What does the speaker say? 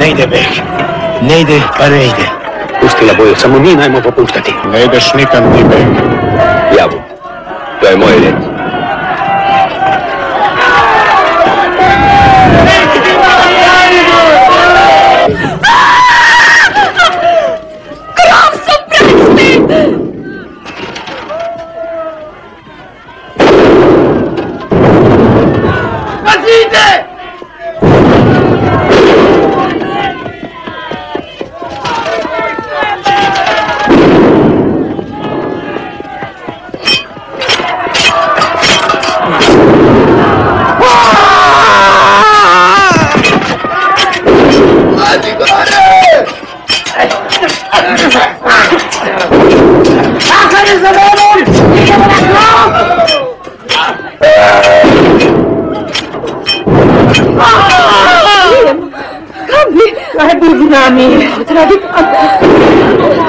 Ne ide, bek. Ne ide, pa ne ide. Pustila boju, samo mi najmo popuštati. Ne ideš nikad ti, bek. Javu, to je moj red. Kaj bi z nami? Radi...